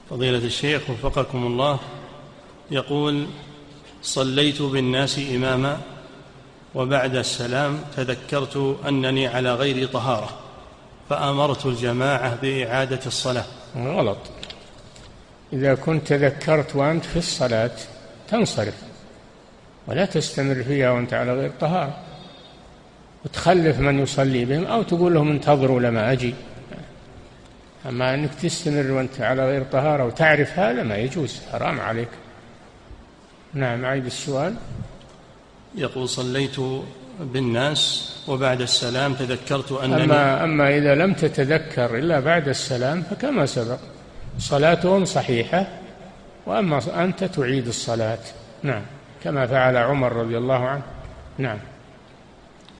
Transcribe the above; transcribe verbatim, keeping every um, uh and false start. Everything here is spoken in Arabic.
فضيلة الشيخ وفقكم الله، يقول: صليت بالناس إماما وبعد السلام تذكرت أنني على غير طهارة فأمرت الجماعة بإعادة الصلاة. غلط. إذا كنت تذكرت وأنت في الصلاة تنصرف ولا تستمر فيها وأنت على غير طهارة، وتخلف من يصلي بهم أو تقول لهم انتظروا لما أجي. أما أنك تستمر وأنت على غير طهارة وتعرف هذا ما يجوز، حرام عليك. نعم، عيد السؤال. يقول: صليت بالناس وبعد السلام تذكرت أنني أما, أما إذا لم تتذكر إلا بعد السلام فكما سبق صلاتهم صحيحة، وأما أنت تعيد الصلاة. نعم، كما فعل عمر رضي الله عنه. نعم.